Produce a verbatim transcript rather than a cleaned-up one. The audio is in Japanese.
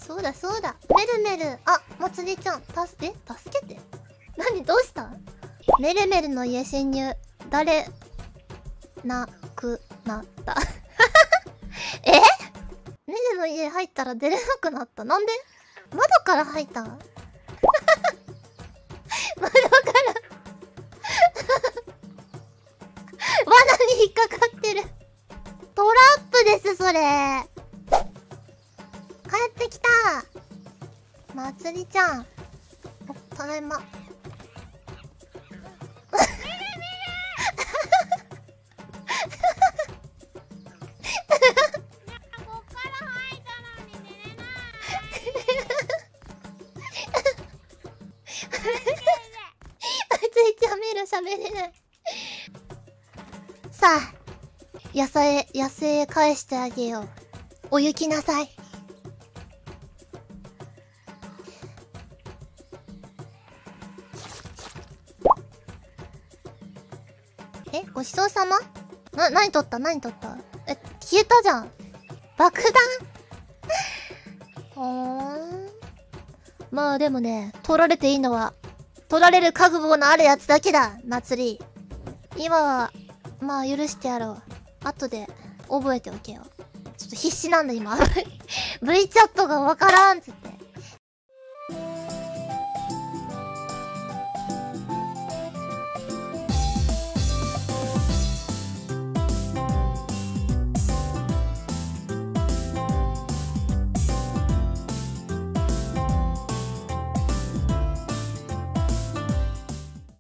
そうだそうだ。メルメル。あ、まつりちゃん。たす、え助けて。何どうした？メルメルの家侵入。誰、なくなった。え？メルの家入ったら出れなくなった。なんで？窓から入った？窓から罠に引っかかってる。トラップです、それ。帰ってきた。まつりちゃん。お、ただいま。まつりちゃんメール喋れない。さあ、野菜、野生へ返してあげよう。お行きなさい。え、ごちそうさま？な、何取った何取った？え、消えたじゃん。爆弾？ほーん。まあでもね、取られていいのは、取られる覚悟のあるやつだけだ、祭り。今は、まあ許してやろう。後で、覚えておけよ。ちょっと必死なんだ今。V チャットがわからんっつって。